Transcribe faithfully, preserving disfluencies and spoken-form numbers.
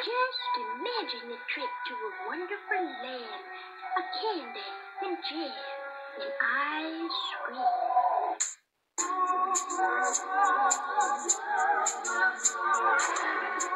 Just imagine the trip to a wonderful land of candy and jam and ice cream.